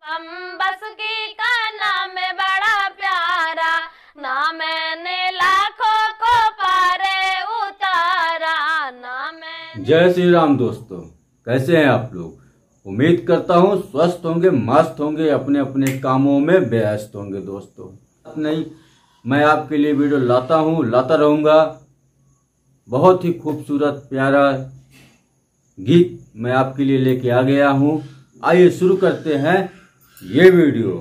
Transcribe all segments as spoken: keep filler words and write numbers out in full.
हम बासुकी का नाम है बड़ा प्यारा, ना मैंने लाखों को पारे उतारा, ना मैं। जय श्री राम दोस्तों, कैसे हैं आप लोग। उम्मीद करता हूँ स्वस्थ होंगे, मस्त होंगे, अपने अपने कामों में व्यस्त होंगे। दोस्तों नहीं, मैं आपके लिए वीडियो लाता हूँ, लाता रहूंगा। बहुत ही खूबसूरत प्यारा गीत मैं आपके लिए लेके आ गया हूँ। आइए शुरू करते हैं ये वीडियो।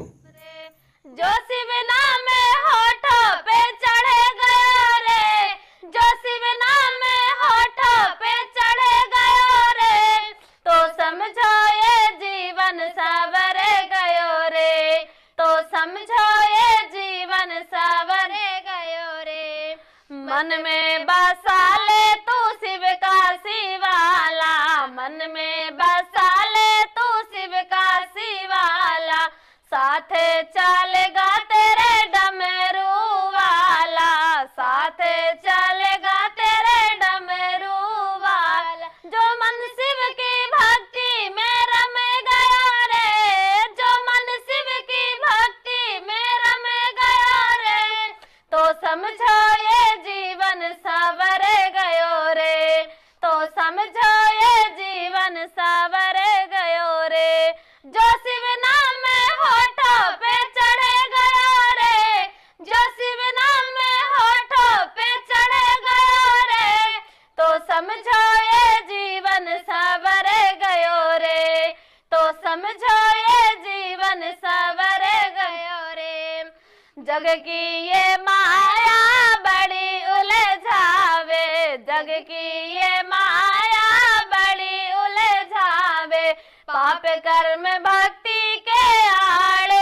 जो शिव नाम में होठों पे चढ़े गयो रे, जो शिव नाम में होठों पे चढ़े गयो रे, तो समझो ये जीवन सवरे गयो रे, तो समझो ये जीवन सवरे गयो रे। मन में बसा ले तू शिव का शिवाला, मन में बसा ले तू शिव का शिवाला, साथे चलेगा तेरे डमरू वाला, साथे चलेगा तेरे डमरू वाला। जो मन शिव की भक्ति में रम गया रे, जो मन शिव की भक्ति में रम गया रे, तो समझो ये जीवन सवरे गयो रे, तो समझो ये जीवन सवरे गयो रे। जो शिव नाम में होठों पे चढ़े गयो रे, जो शिव नाम में होठों पे चढ़े गयो रे, तो समझो ये जीवन सवरे गयो रे, तो समझो ये जीवन सवरे गयो रे। जग की ये माया बड़ी उलझावे, जग की ये माया बड़ी उलझावे, पाप कर्म भक्ति के आड़े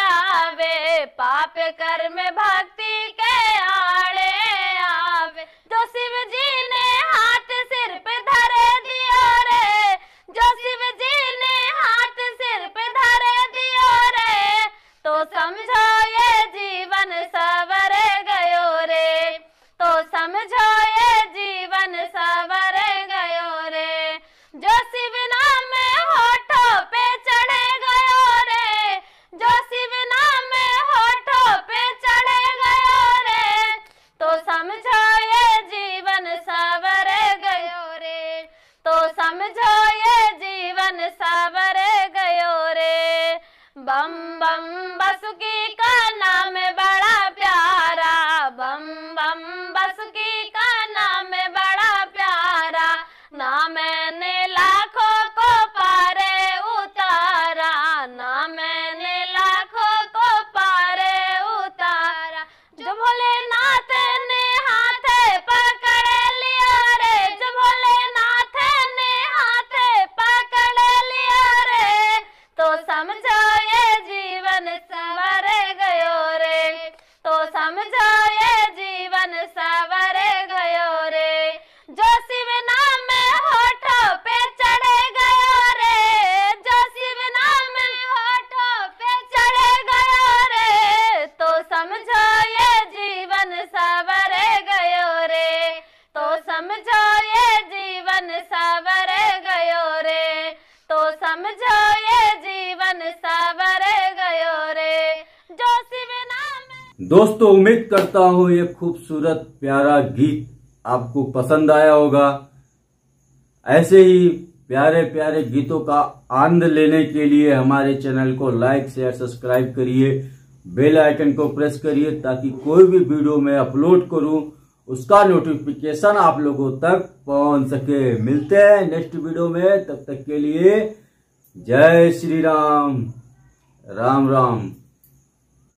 आवे, पाप कर्म भक्ति के आड़े आवे। जो शिव जी ने हाथ सिर पे धरे दियो रे, जो शिव जी ने हाथ सिर पे धरे दियो रे, तो समझो ये जीवन सवरे गयो रे, तो समझो ये जीवन सवरे गयो रे। जो शिव नाम में होठों पे चढ़े गयो रे, जो शिव नाम में होठों पे चढ़े गयो रे, तो समझो ये जीवन सवरे गयो रे, तो समझो ये जीवन सवरे गयो रे। बम बम बासुकी का नाम है बड़ा प्यारा, बम बम बासुकी का नाम है बड़ा प्यारा, ना मैंने लाखों को पारे उतारा, ना मैंने लाखों को पारे उतारा। जो भोलेनाथ ने हाथे पकड़ लिया रे, जो भोलेनाथ ने हाथे पकड़ लिया रे, तो समझो ये जीवन सवरे गयो रे, तो समझो ये जीवन सवरे गयो रे। जो शिव नाम में होठों पे चढ़े गयो रे, जो शिव नाम में होठों पे चढ़े गयो रे, तो समझो ये जीवन सवरे गयो रे, तो समझो ये जीवन सवरे गयो रे, तो समझो ये जीवन सवरे गयो रे। जो शिव नाम। दोस्तों उम्मीद करता हूँ ये खूबसूरत प्यारा गीत आपको पसंद आया होगा। ऐसे ही प्यारे प्यारे गीतों का आनंद लेने के लिए हमारे चैनल को लाइक शेयर सब्सक्राइब करिए, बेल आइकन को प्रेस करिए, ताकि कोई भी वीडियो मैं अपलोड करूं उसका नोटिफिकेशन आप लोगों तक पहुंच सके। मिलते हैं नेक्स्ट वीडियो में, तब तक के लिए जय श्री राम, राम राम।